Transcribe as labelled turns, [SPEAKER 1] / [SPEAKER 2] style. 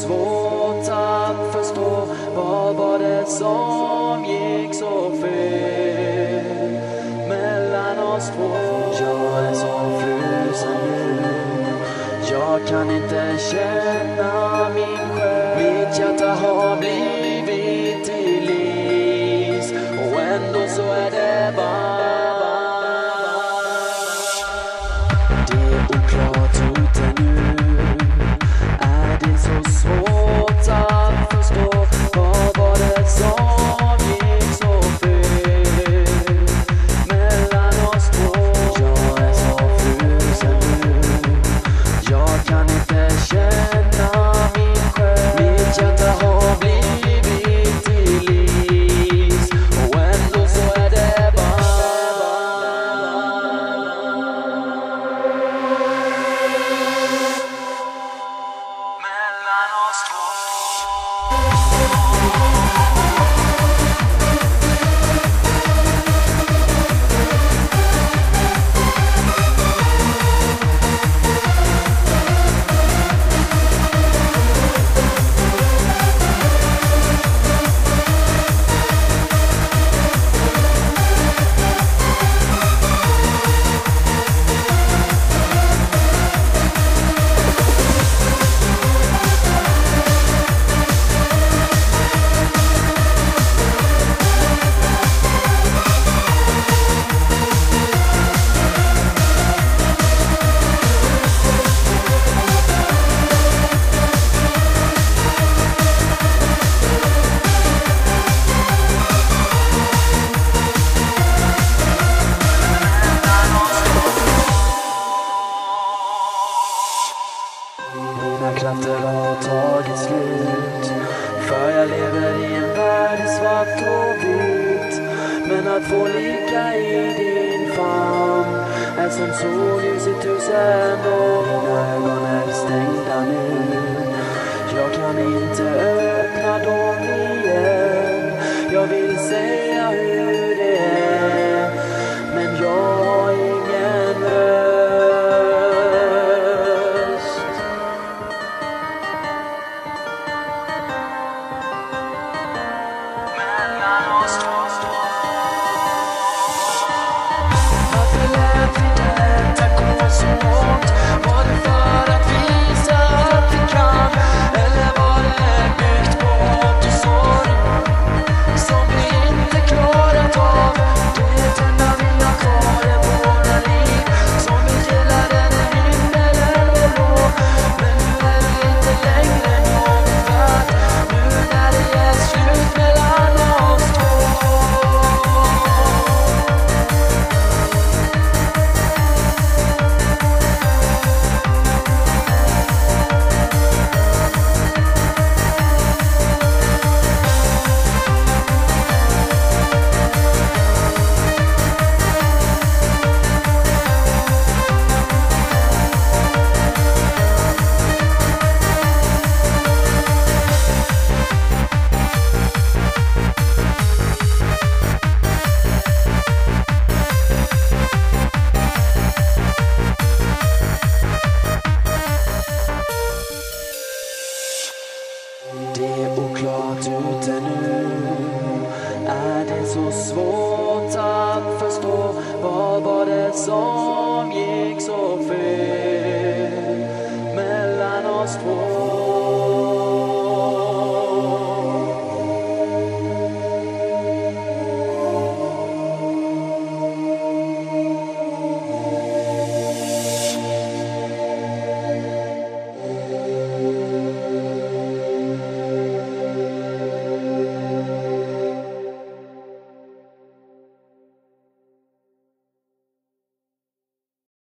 [SPEAKER 1] svårt att förstå. Vad var det som gick så fel mellan oss två? Jag är så frusen nu, jag kan inte känna min själ. Mitt hjärta har blivit till is, och ändå så är det bara. Det är oklart ute nu, är det så svårt att förstå. Vad var det som gick så fel mellan oss två? Jag är så frusen nu, jag kan inte känna min själ. Mitt hjärta har blivit till is, och ändå så är det bara. Mellan oss två. Mina krafter har tagit slut, för jag lever i en värld i svart och vitt. Men att få ligga i din famn är som solljus i 1000 år. Mina ögon är stängda nu, jag kan inte öppna dem igen. Jag vill säga hur det är, men jag har ingen röst. Mellan oss två. Varför lät vi detta gå så?